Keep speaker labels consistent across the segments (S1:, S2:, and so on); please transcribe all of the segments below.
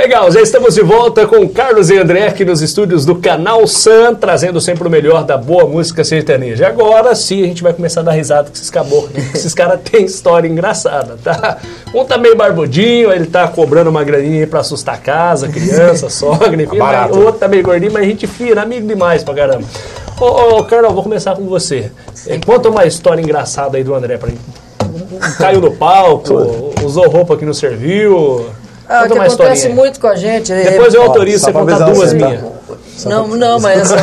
S1: Legal, já estamos de volta com Carlos e André aqui nos estúdios do Canal Sun, trazendo sempre o melhor da boa música sertaneja. Agora sim a gente vai começar a dar risada com esses caboclos, porque esses caras têm história engraçada, tá? Um tá meio barbudinho, ele tá cobrando uma graninha aí pra assustar a casa, criança, sogra, enfim. O outro tá meio gordinho, mas a gente fina, amigo demais pra caramba. Ô, Carlos, vou começar com você. Conta uma história engraçada aí do André pra gente. Caiu no palco, usou roupa que não serviu...
S2: O que acontece muito com a gente...
S1: Depois eu autorizo você contar duas minhas.
S2: Não, mas essa...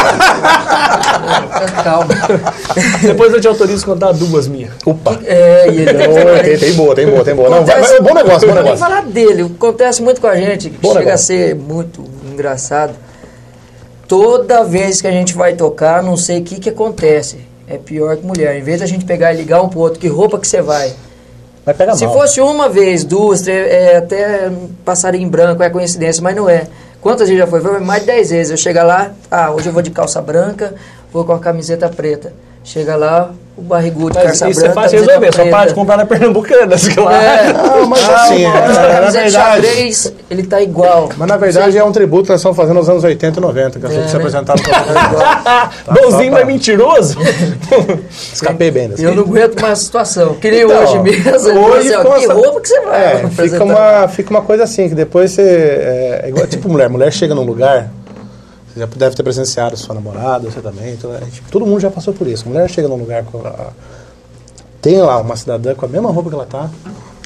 S2: Calma.
S1: Depois eu te autorizo contar duas minhas.
S3: Opa!
S1: Tem boa.
S3: Não, vai, bom negócio, bom negócio.
S2: Vou falar dele, acontece muito com a gente, chega a ser muito engraçado. Toda vez que a gente vai tocar, não sei o que acontece. É pior que mulher. Em vez da gente pegar e ligar um pro outro, que roupa que você vai?
S3: Vai pegar
S2: Se
S3: mal.
S2: fosse uma vez, duas, três, até passarinho branco, é coincidência, mas não é. Quantas vezes já foi? Foi mais de 10 vezes. Eu chego lá, hoje eu vou de calça branca, vou com a camiseta preta. Chega lá, o barrigudo de calça branca,
S1: isso é fácil resolver, só para de comprar na Pernambucana, claro.
S3: Mas assim, na verdade...
S2: xadrez, ele tá igual.
S3: Mas na verdade é um tributo que nós estamos fazendo nos anos 80 e 90, que se apresentaram no
S1: bonzinho, mas mentiroso.
S3: Escapei bem dessa.
S2: Eu não aguento mais a situação. Que nem hoje mesmo.
S3: Hoje
S2: que roupa que você vai?
S3: Fica uma coisa assim, que depois você... É igual, tipo mulher. Mulher chega num lugar... Você já deve ter presenciado sua namorada, você também. Todo mundo já passou por isso. A mulher chega num lugar com tem lá uma cidadã com a mesma roupa que ela tá.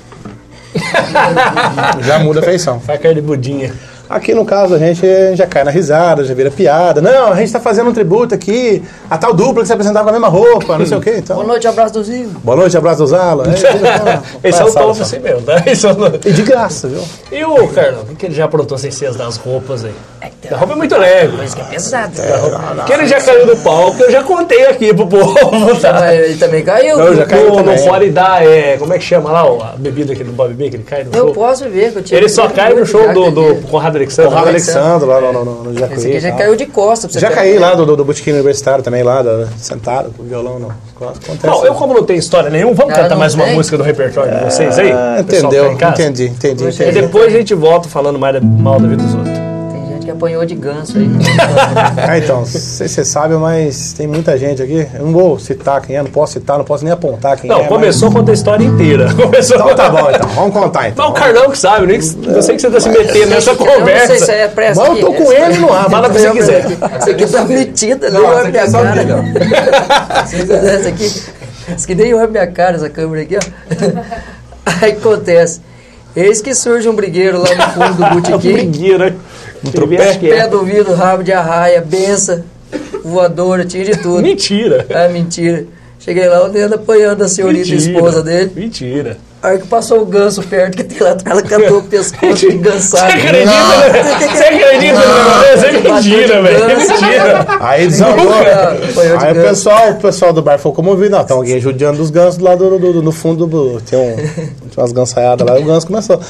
S3: Já muda a feição.
S1: Faz cara de budinha.
S3: Aqui no caso a gente já cai na risada, já vira piada. Não, a gente tá fazendo um tributo aqui, a tal dupla que se apresentava com a mesma roupa, não sei o quê. Então.
S2: Boa noite, abraço do Zinho.
S3: Boa noite, abraço do Zala.
S1: Esse é o tom assim mesmo, tá?
S3: E de graça, viu?
S1: E o Carlão, o que ele já aprontou sem ser das roupas aí? A roupa é muito leve.
S2: Coisa que é pesada.
S1: Que ele já caiu do palco, eu já contei aqui pro povo. Tá?
S2: Ele também caiu?
S3: Não, já caiu
S1: não pode dar, como é que chama lá a bebida que ele não pode beber, que ele cai no show?
S2: Eu posso ver. Que eu tinha
S1: ele só cai no show do Conrado Alexandre.
S3: Conrado Alexandre, lá no Jacuí.
S2: Esse aqui já caiu de costas.
S3: Já caí lá do botequim universitário também, lá, sentado com o violão no costas.
S1: Bom, eu como não tenho história nenhuma, vamos cantar mais uma música do repertório de vocês aí?
S3: Entendeu, entendi.
S1: E depois a gente volta falando mal da vida dos outros.
S2: Que apanhou de ganso aí.
S3: Então, não sei se você sabe, mas tem muita gente aqui. Eu não vou citar quem é, não posso nem apontar quem é.
S1: Não, começou a contar a história inteira.
S3: Então tá bom, então. Vamos contar, então.
S1: Mas o Carlão que sabe, eu sei que você tá se metendo nessa conversa.
S2: Eu não sei se é pressa.
S3: Mas eu tô com ele no ar,
S1: fala o que você quiser.
S2: Esse aqui tá metido, nem olha minha cara. Esse aqui nem olha minha cara, essa câmera aqui, ó. Aí acontece. Eis que surge um brigueiro lá no fundo do botequim.
S1: Brigueiro,
S3: um tropé.
S2: Pé do vidro, rabo de arraia, benção, voadora, tinha de tudo.
S1: Mentira.
S2: Mentira. Cheguei lá, eu ando apanhando a senhorita esposa dele.
S1: Mentira.
S2: Aí que passou o ganso perto, que ela cantou o pescoço engançado.
S1: Você acredita? Você acredita no negócio? É mentira, velho. É mentira.
S3: Aí desandou. Aí o pessoal do bar foi comovido. Não, tem alguém judiando dos gansos lá no fundo. Tinha umas gansaiadas lá e o ganso começou.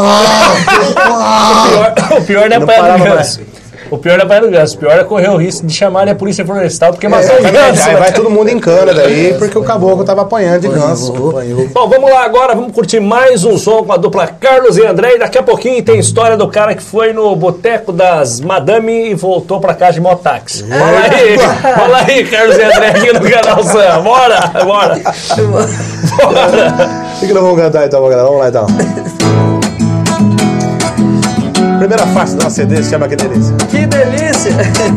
S1: O pior não é apanhar do ganso. O pior não é apanhar do ganso. O pior é correr o risco de chamarem a polícia florestal porque matou o ganso.
S3: Aí vai todo mundo em cana daí, porque o caboclo tava apanhando de ganso.
S1: Bom, vamos lá agora, vamos curtir mais um som com a dupla Carlos e André. E daqui a pouquinho tem história do cara que foi no boteco das Madame e voltou pra casa de mototáxi. Fala aí, Carlos e André aqui no Canal Sun. Bora.
S3: O que nós vamos cantar então, galera? Vamos lá então. Primeira faixa do nosso CD se chama Que Delícia.
S2: Que delícia!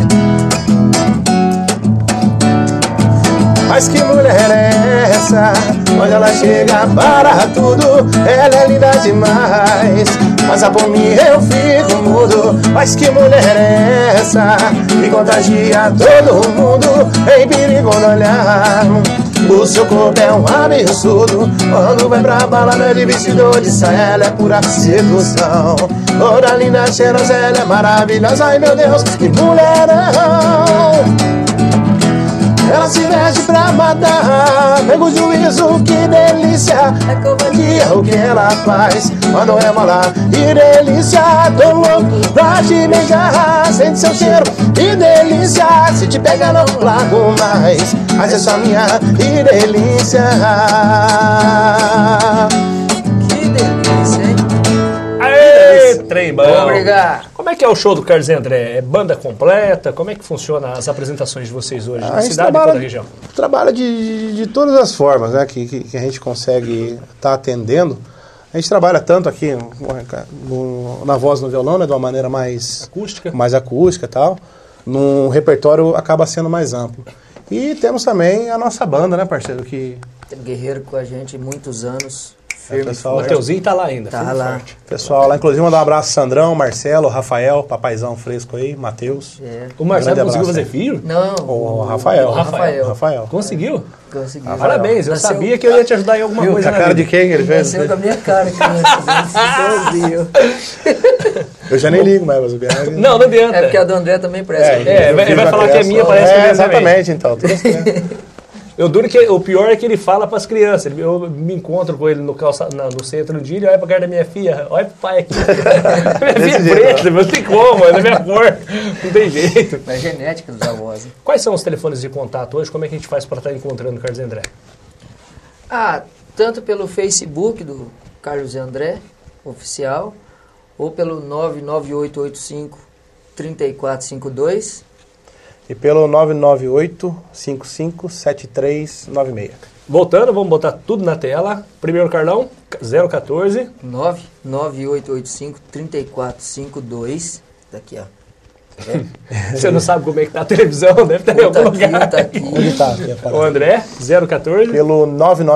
S3: Mas que mulher é essa? Onde ela chega para tudo, ela é linda demais. Mas a por mim eu fico mudo. Mas que mulher é essa? Que contagia todo mundo, em perigo no olhar. O seu corpo é um absurdo. Quando vai pra balada de vestido de saia, ela é pura sedução. Toda linda, cheirosa, ela é maravilhosa. Ai meu Deus, que mulherão. Ela se veste pra matar, pega o juízo, que delícia.
S2: É covardia
S3: o que ela faz quando é lá. Que delícia, tô louco pra te beijar. Sente seu cheiro, que delícia. Se te pega não largo mais, mas é só minha, que delícia.
S2: Que delícia, hein?
S1: Aê, trem bom. é que é o show do Carlos e André? É banda completa? Como é que funciona as apresentações de vocês hoje na cidade e toda a região?
S3: Trabalha de todas as formas, né, que a gente consegue estar atendendo. A gente trabalha tanto aqui na voz no violão, né, de uma maneira mais acústica e tal. Num repertório acaba sendo mais amplo. E temos também a nossa banda, né, parceiro? Que
S2: Guerreiro com a gente muitos anos. Firme,
S3: pessoal,
S1: O Mateuzinho tá lá ainda.
S2: Tá lá.
S1: Forte.
S3: pessoal lá, inclusive, mandar um abraço Sandrão, Marcelo, Rafael, papaizão fresco aí, Matheus.
S2: É.
S1: O Marcelo
S3: Grande
S1: conseguiu
S3: abraço
S1: fazer
S3: aí.
S1: filho?
S2: Não.
S3: O Rafael.
S2: Rafael.
S1: Conseguiu?
S2: Consegui.
S1: Parabéns, eu
S2: Nasceu-
S1: sabia que eu ia te ajudar em alguma
S2: Viu?
S1: coisa
S3: A
S1: na
S3: cara
S1: vida.
S3: de quem que ele fez?
S2: Nasceu com a minha cara, criança.
S3: Eu já nem ligo mais, mas o Bianca...
S1: Não adianta.
S2: É porque a do André também presta.
S1: ele vai falar que é minha, parece que é minha também.
S3: exatamente, então. Tudo assim.
S1: Eu duro que o pior é que ele fala pras crianças. Eu me encontro com ele no centro um dia, ele olha pra cara da minha filha, olha pro pai aqui. Minha filha é preta, não tem como, é da minha cor. Não tem jeito.
S2: É genética dos avós. Né?
S1: Quais são os telefones de contato hoje? Como é que a gente faz para estar encontrando o Carlos e André?
S2: Tanto pelo Facebook do Carlos e André, oficial, ou pelo 99885-3452.
S3: E pelo 998-557396.
S1: Voltando, vamos botar tudo na tela. Primeiro, Carlão, 014.
S2: 99885-3452. Daqui, ó.
S1: Você não sabe como é que tá a televisão, deve estar em algum lugar.
S2: Tá aqui.
S3: Onde tá? Aqui, a parada.
S1: O André, 014.
S3: Pelo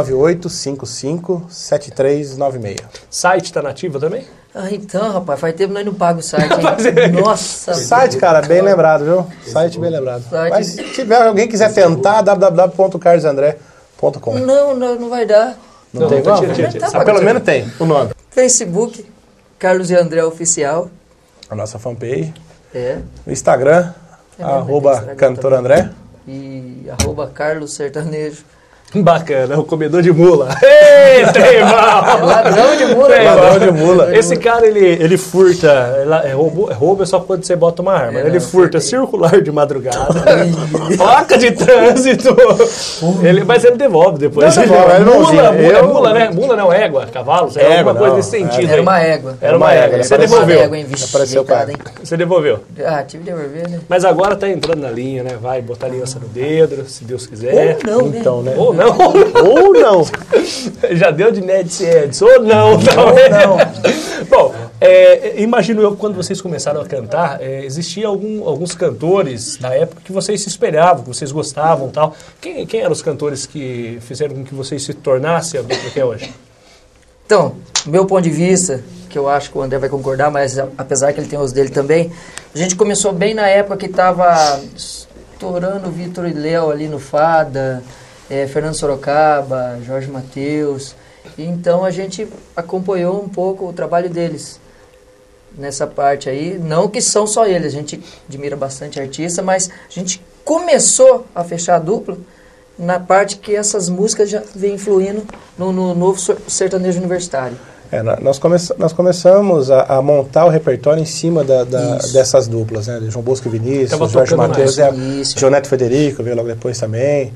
S3: 998-557396.
S1: Site tá nativo também?
S2: Então, rapaz, faz tempo que nós não pagamos o site, hein? Nossa.
S3: Site, cara, bem lembrado, viu? Site bem lembrado.
S2: Site.
S3: Mas se tiver alguém quiser tentar, www.carlosandré.com.
S2: Não vai dar.
S3: Não tem como?
S1: tira.
S3: Mas pelo menos tem o nome.
S2: Facebook, Carlos e André Oficial.
S3: A nossa fanpage.
S2: O
S3: Instagram,
S2: Instagram
S3: @cantor
S2: também.
S3: André.
S2: E @Carlos Sertanejo.
S1: Bacana, o comedor de mula. Eita, irmão!
S2: Ladrão de mula.
S3: Ladrão de mula.
S1: Esse cara, ele furta, roubo é só quando você bota uma arma. Ele furta circular de madrugada, placa de trânsito, mas ele devolve depois.
S3: Não devolve, ele não usa.
S1: Mula, né? Mula não, égua, cavalo, sei lá, alguma coisa nesse sentido.
S2: Era uma égua.
S1: Era uma égua. Você devolveu.
S2: Égua, hein? Vixe,
S3: Apareceu o cara.
S2: delicado, hein?
S1: Você devolveu.
S2: Tive que devolver, né?
S1: Mas agora tá entrando na linha, né? Vai botar aliança no dedo, se Deus quiser.
S2: Ou não, né?
S3: Então, né?
S1: Ou não.
S3: Ou não.
S1: Já deu de Ned Edson. Ou não, talvez.
S2: não.
S1: Bom, imagino eu que quando vocês começaram a cantar, existia alguns cantores da época que vocês se espelhavam, que vocês gostavam e tal. Quem eram os cantores que fizeram com que vocês se tornassem a dupla que é hoje?
S2: Então, meu ponto de vista, que eu acho que o André vai concordar, mas apesar que ele tem os dele também, a gente começou bem na época que estava estourando o Vitor e Léo ali no Fada, Fernando Sorocaba, Jorge Mateus. Então a gente acompanhou um pouco o trabalho deles nessa parte aí. Não que são só eles, a gente admira bastante artista, mas a gente começou a fechar a dupla na parte que essas músicas já vêm influindo no novo sertanejo universitário.
S3: Nós começamos a montar o repertório em cima dessas duplas, né? João Bosco e Vinícius, Jorge Mateus, João Neto Federico, veio logo depois também.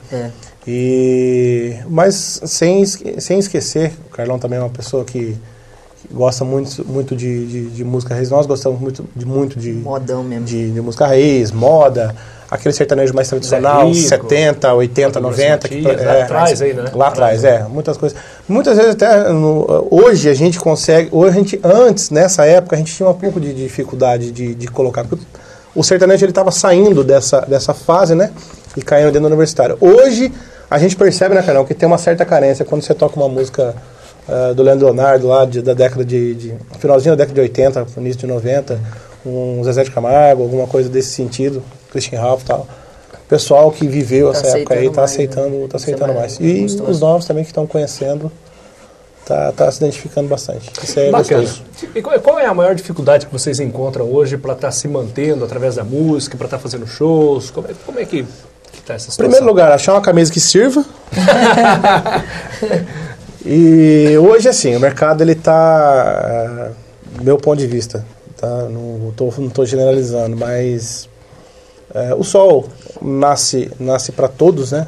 S3: Mas sem esquecer, o Carlão também é uma pessoa que gosta muito de música raiz. Nós gostamos muito de
S2: modão mesmo.
S3: De música raiz, moda, aquele sertanejo mais tradicional,
S1: Rico,
S3: 70, 80, 90.
S1: Lá atrás aí, né?
S3: Lá atrás, muitas coisas. Muitas vezes até, hoje a gente consegue, antes, nessa época, a gente tinha um pouco de dificuldade de colocar. O sertanejo ele estava saindo dessa fase, né? E caindo dentro do universitário. Hoje, a gente percebe, né, Carol, que tem uma certa carência quando você toca uma música do Leandro Leonardo, lá da década finalzinho da década de 80, início de 90, um Zezé de Camargo, alguma coisa desse sentido, Christian Ralph e tal. O pessoal que viveu essa época aí está aceitando mais. E os novos também que estão conhecendo, tá se identificando bastante. Isso é
S1: bacana.
S3: gostoso.
S1: E qual é a maior dificuldade que vocês encontram hoje para estar se mantendo através da música, para estar fazendo shows? Como é que tá essa situação?
S3: Em primeiro lugar, achar uma camisa que sirva. E hoje, assim, o mercado, ele tá, meu ponto de vista, tá? Não tô generalizando, mas o sol nasce para todos, né?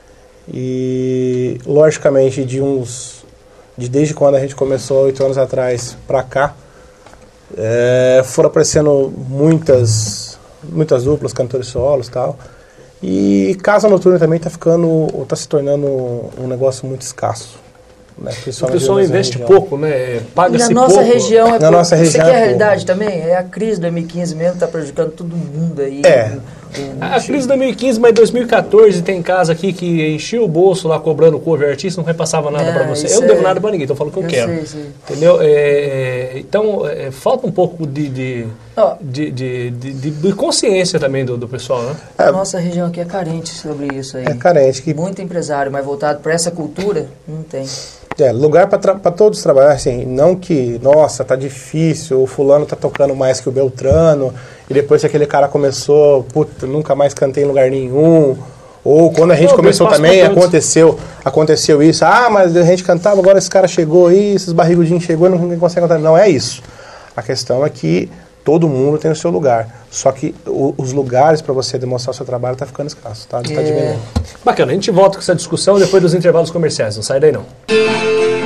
S3: E, logicamente, desde quando a gente começou, 8 anos atrás, para cá, Foram aparecendo muitas duplas, cantores solos e tal. E casa noturna também tá se tornando um negócio muito escasso. Né?
S1: O pessoal investe pouco, né? Paga-se pouco.
S2: Na nossa região
S3: Na nossa região
S2: isso aqui é a realidade também. É a crise de 2015 mesmo, está prejudicando todo mundo aí.
S1: A crise de 2015, mas em 2014 tem casa aqui que enchia o bolso lá cobrando cover artista, não repassava nada para você. Eu não devo nada para ninguém, tô falando o que eu quero.
S2: Sei.
S1: Entendeu? Então, falta um pouco de consciência também do pessoal, né?
S2: A nossa região aqui é carente sobre isso aí.
S3: É carente.
S2: Muito empresário, mas voltado para essa cultura, não tem.
S3: Lugar para todos trabalhar, assim, não que, nossa, tá difícil, o fulano tá tocando mais que o Beltrano, e depois que aquele cara começou, puta, nunca mais cantei em lugar nenhum, ou quando a gente começou também, aconteceu isso, mas a gente cantava, agora esse cara chegou aí, esses barrigudinhos chegou e ninguém consegue cantar. Não é isso. A questão é que todo mundo tem o seu lugar, só que os lugares para você demonstrar o seu trabalho tá ficando escasso, tá diminuindo.
S1: Bacana, a gente volta com essa discussão depois dos intervalos comerciais, não sai daí não.